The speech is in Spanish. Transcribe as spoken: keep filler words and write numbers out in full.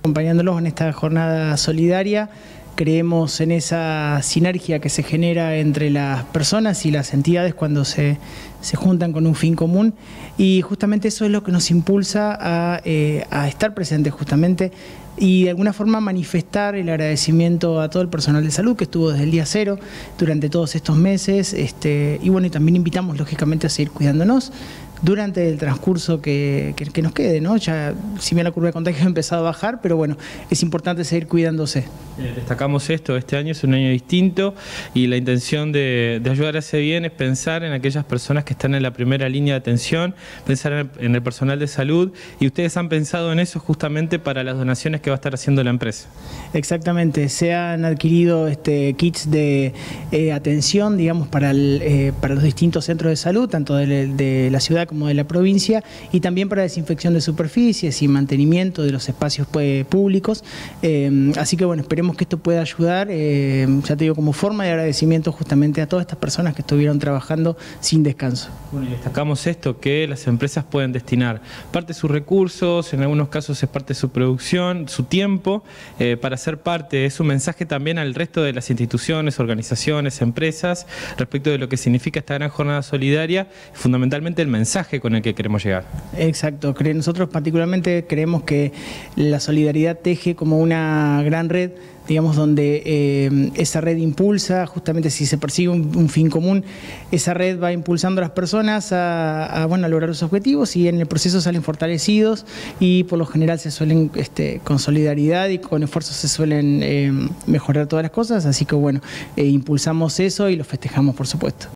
Acompañándolos en esta jornada solidaria, creemos en esa sinergia que se genera entre las personas y las entidades cuando se, se juntan con un fin común, y justamente eso es lo que nos impulsa a, eh, a estar presentes justamente y de alguna forma manifestar el agradecimiento a todo el personal de salud que estuvo desde el día cero durante todos estos meses, este, y bueno, y también invitamos lógicamente a seguir cuidándonos durante el transcurso que, que, que nos quede, ¿no? Ya, si bien la curva de contagio ha empezado a bajar, pero bueno, es importante seguir cuidándose. Eh, destacamos esto, este año es un año distinto y la intención de, de ayudar a ese bien es pensar en aquellas personas que están en la primera línea de atención, pensar en el, en el personal de salud, y ustedes han pensado en eso justamente para las donaciones que va a estar haciendo la empresa. Exactamente, se han adquirido este, kits de eh, atención, digamos, para, el, eh, para los distintos centros de salud, tanto de, de la ciudad como de la provincia, y también para desinfección de superficies y mantenimiento de los espacios pues, públicos. Eh, así que bueno, esperemos que esto pueda ayudar, eh, ya te digo, como forma de agradecimiento justamente a todas estas personas que estuvieron trabajando sin descanso. Bueno, y destacamos esto, que las empresas pueden destinar parte de sus recursos, en algunos casos es parte de su producción, su tiempo, eh, para ser parte. Es un mensaje también al resto de las instituciones, organizaciones, empresas, respecto de lo que significa esta gran jornada solidaria, y fundamentalmente el mensaje con el que queremos llegar. Exacto, nosotros particularmente creemos que la solidaridad teje como una gran red, digamos, donde eh, esa red impulsa, justamente si se persigue un, un fin común, esa red va impulsando a las personas a, a, bueno, a lograr los objetivos, y en el proceso salen fortalecidos, y por lo general se suelen, este, con solidaridad y con esfuerzos se suelen eh, mejorar todas las cosas, así que bueno, eh, impulsamos eso y lo festejamos, por supuesto.